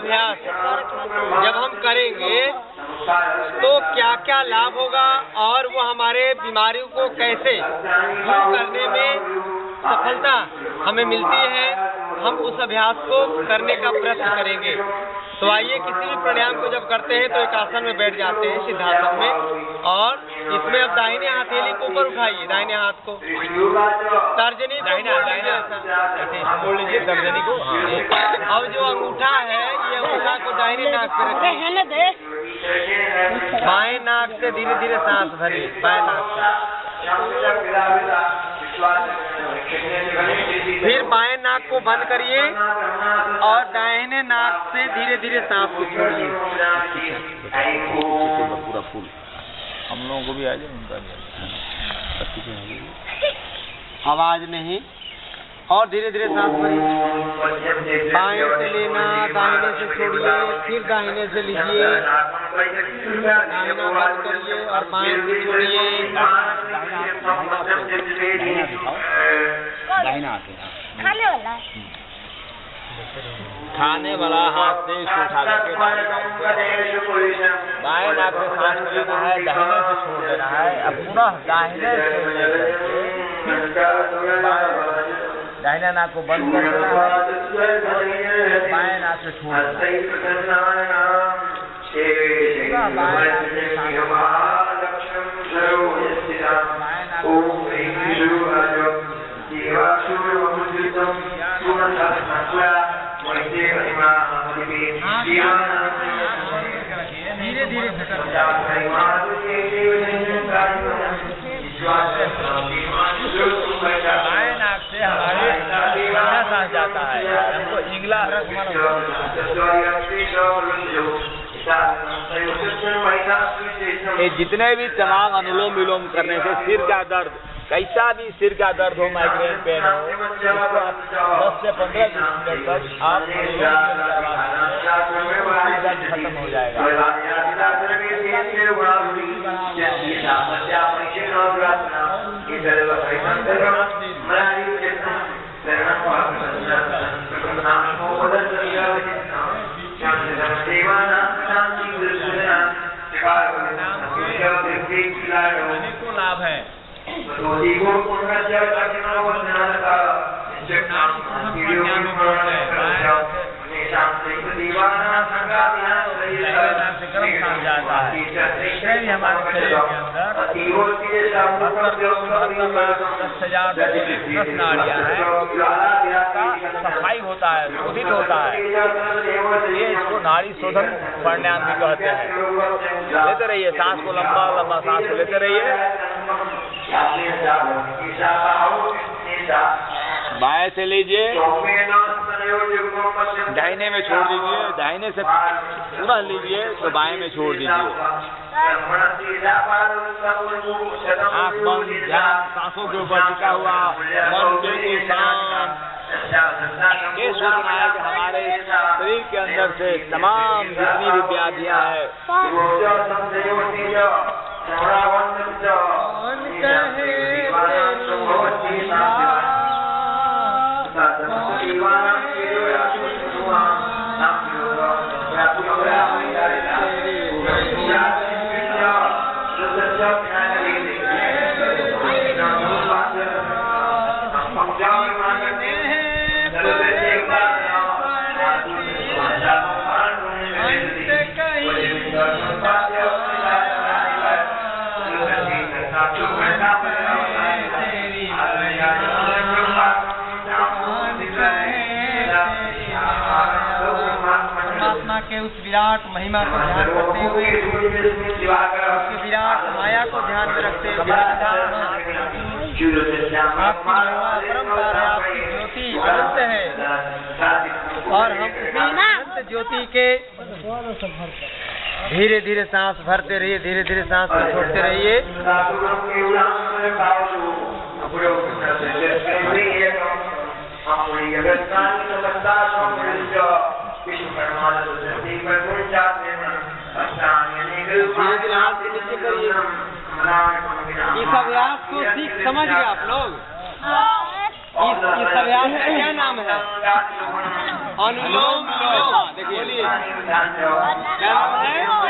अभ्यास जब हम करेंगे तो क्या क्या लाभ होगा और वो हमारे बीमारियों को कैसे दूर करने में सफलता हमें मिलती है, हम उस अभ्यास को करने का प्रयत्न करेंगे। तो आइए, किसी भी प्राणायाम को जब करते हैं तो एक आसन में बैठ जाते हैं, सिद्धासन में, और इसमें अब दाहिने हथेली को ऊपर उठाइए, दाहिने हाथ को, तर्जनी मोड़ लीजिए, तर्जनी को। अब जो अंगूठा है, ये अंगूठा को दाहिने नाक पे रखिए, बाएं नाक से धीरे धीरे सांस भरिए, बाएं नाक से, फिर बाएं नाक को बंद करिए और दाहिने नाक से धीरे धीरे सांस को छोड़िए। पूरा फूल हम लोगों को भी आ जाए, उनका भी आवाज नहीं, और धीरे धीरे सांस भरिए। बाएं से लेना, दाहिने से छोड़िए, फिर दाहिने से लीजिए, दाहिना बंद करिए और बाएं से छोड़िए। खाने वाला हाथ से इसको उठा करके बाएं नाक से सांस लेना है, दाहिने से छोड़ देना है। अब पुनः दाहिने दाहिना नाक को बंद कर देना है, बाएं नाक से छोड़ देना धीरे धीरे बाएं नाक से हमारे सांस जाता है, हमको इंगला ये जितने भी तमाम अनुलोम विलोम करने से सिर का दर्द, कैसा भी सिर का दर्द हो, माइग्रेन पेन हो, 10 से 15 मिनट तक आप दर्द खत्म हो जाएगा। अनेकों लाभ है। जाता है, इससे भी हमारे शरीर के अंदर 10,000 नाड़ियाँ हैं, सफाई होता है, शोधित होता है। ये इसको नाड़ी शोधन प्राणायाम भी कहते हैं। लेते रहिए सांस को, लंबा लंबा सांस को लेते रहिए। बाएं से लीजिए, दाहिने में छोड़ दीजिए, दाहिने से पूरा लीजिए तो बाएं में छोड़ दीजिए। आँख बंद, ध्यान सांसों के ऊपर टिका हुआ, मन बिल्कुल शांत। ये सोचना है कि हमारे शरीर के अंदर से तमाम जितनी भी व्याधियां हैं, के उस विराट महिमा को ध्यान करते हुए, उसकी विराट माया को ध्यान में रखते हुए, आपकी महिमा परंपरा, आपकी ज्योति अनंत है और हम उसी अनंत ज्योति के धीरे धीरे सांस भरते रहिए, धीरे धीरे सांस को छोड़ते रहिए। इस अभ्यास को सीख समझ गए आप लोग? इस अभ्यास का क्या नाम है? अनुलोम विलोम। देखिए क्या नाम है?